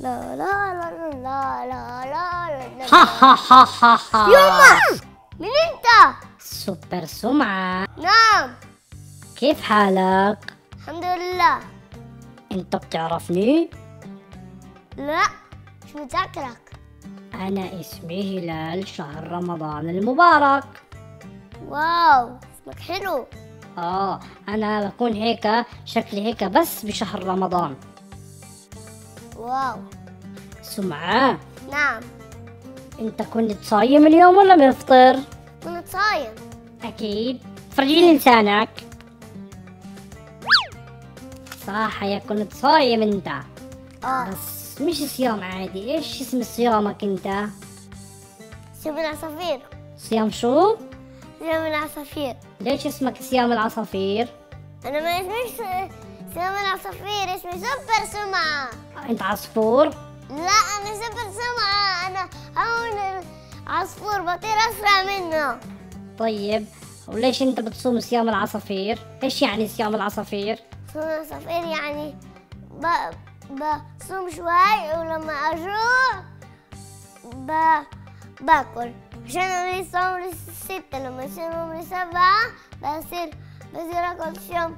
لا لا لا لا لا لا ها ها ها ها ها. يما، مين انت؟ سوبر سمعة، نعم. كيف حالك؟ الحمد لله. انت بتعرفني؟ لا، مش متذكرك. انا اسمي هلال شهر رمضان المبارك. واو، اسمك حلو. انا بكون هيك، شكلي هيك بس بشهر رمضان. واو. سمعة، نعم. انت كنت صايم اليوم ولا مفطر؟ كنت صايم. اكيد. فرجيني لسانك. صح، يا كنت صايم انت. بس مش صيام عادي. ايش اسم صيامك انت؟ صيام العصافير. صيام شو؟ صيام العصافير. ليش اسمك صيام العصافير؟ انا ما اسميش صيام العصافير، اسمي سوبر سمعة. انت عصفور؟ لا، انا سوبر سمعة. انا هون العصفور، بطير اسرع منه. طيب، وليش انت بتصوم صيام العصافير؟ ايش يعني صيام العصافير؟ صيام العصافير يعني بصوم شوي، ولما اجوع باكل عشان عمري صوم ل6. لما يصير عمري 7 بصير اكل صيام،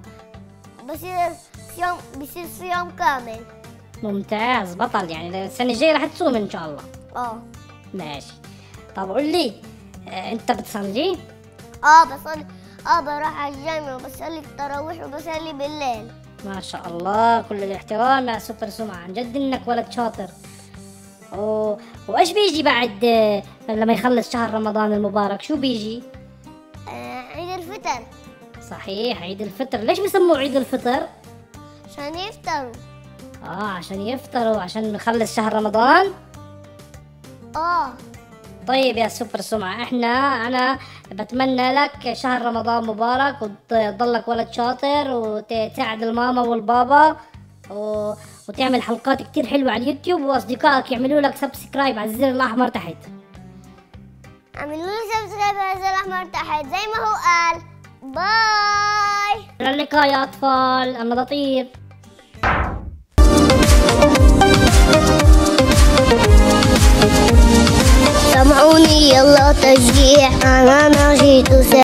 بصير صيام كامل. ممتاز، بطل. يعني السنة الجاية رح تصوم ان شاء الله. ماشي. طب قول لي، انت بتصلي؟ بصلي. بروح على الجامع وبصلي التراويح وبصلي بالليل. ما شاء الله، كل الاحترام يا سوبر سمعة، عن جد انك ولد شاطر. وايش بيجي بعد لما يخلص شهر رمضان المبارك؟ شو بيجي؟ عيد الفطر. صحيح، عيد الفطر. ليش بسموه عيد الفطر؟ عشان يفطروا. عشان يفطروا، عشان نخلص شهر رمضان. طيب يا سوبر سمعة، أنا بتمنى لك شهر رمضان مبارك، وتضلك ولد شاطر، وتساعد الماما والبابا، وتعمل حلقات كتير حلوة على اليوتيوب، وأصدقائك يعملوا لك سبسكرايب على الزر الأحمر تحت. اعملوا لي سبسكرايب على الزر الأحمر تحت زي ما هو قال. باي. إلى اللقاء يا أطفال، أنا بطير. سمعوني يلا تشجيع، أنا نشيط